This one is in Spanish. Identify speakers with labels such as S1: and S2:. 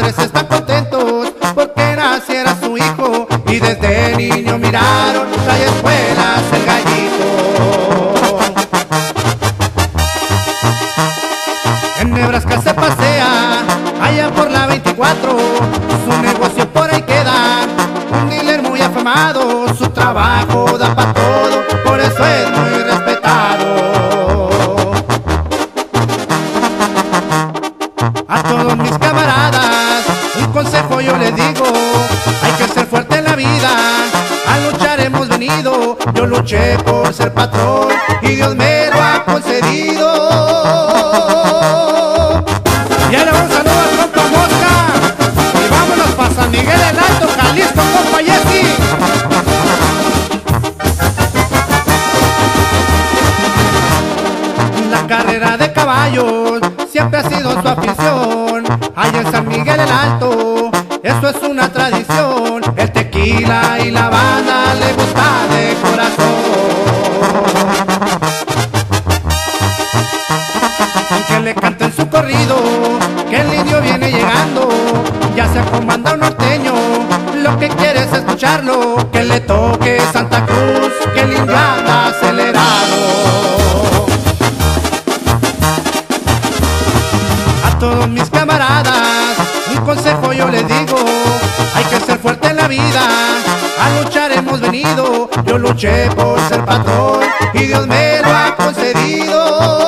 S1: padres están contentos porque naciera su hijo, y desde niño miraron las escuelas el gallito. En Nebraska se pasea, allá por la 24, su negocio por ahí queda, un dealer muy afamado, su trabajo da pa' todo, por eso es muy respetado. A todos mis camaradas, un consejo yo les digo, hay que ser fuerte en la vida, a luchar hemos venido, yo luché por ser patrón y Dios me lo ha concedido. Y ahora un saludo al compa Mosca, y vámonos pa' San Miguel del Alto, Jalisco, compa Yesqui. La carrera de caballos siempre ha sido su afición, allá en San Miguel el Alto, eso es una tradición, el tequila y la banda le gusta de corazón. Que le canten su corrido, que el indio viene llegando, ya sea con banda o norteño, lo que quiere es escucharlo, que le toque Santa Cruz, que el indio anda acelerado. A todos mis camaradas, un consejo yo les digo, hay que ser fuerte en la vida, a luchar hemos venido, yo luché por ser patrón y Dios me lo ha concedido.